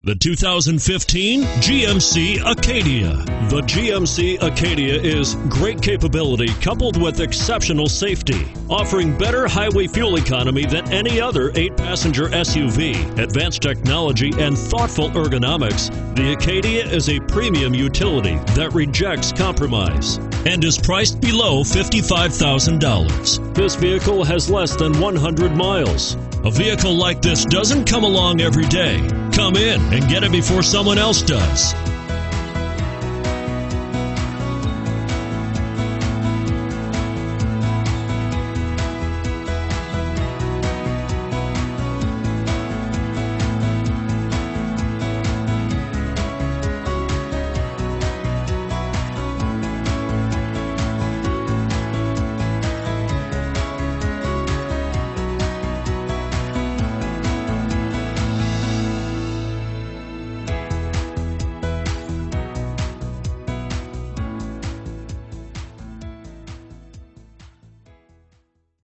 The 2015 GMC Acadia. The GMC Acadia is great capability coupled with exceptional safety, offering better highway fuel economy than any other 8-passenger SUV. Advanced technology and thoughtful ergonomics, the Acadia is a premium utility that rejects compromise and is priced below $55,000. This vehicle has less than 100 miles. A vehicle like this doesn't come along every day. Come in and get it before someone else does.